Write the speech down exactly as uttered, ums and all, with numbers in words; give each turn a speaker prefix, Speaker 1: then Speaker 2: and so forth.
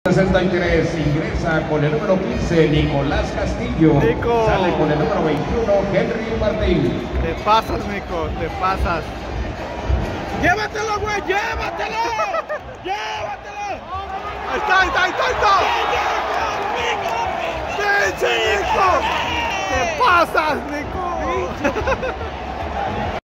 Speaker 1: sesenta y tres ingresa con el número quince Nicolás Castillo.
Speaker 2: Nico.
Speaker 1: Sale con el número veintiuno Henry Martín.
Speaker 2: Te pasas, Nico, te pasas. ¡Llévatelo, güey! ¡Llévatelo! ¡Llévatelo! ¡Ahí está, ahí está, ahí está! Ahí está! ¡Pinche Nico! ¡Te pasas, Nico!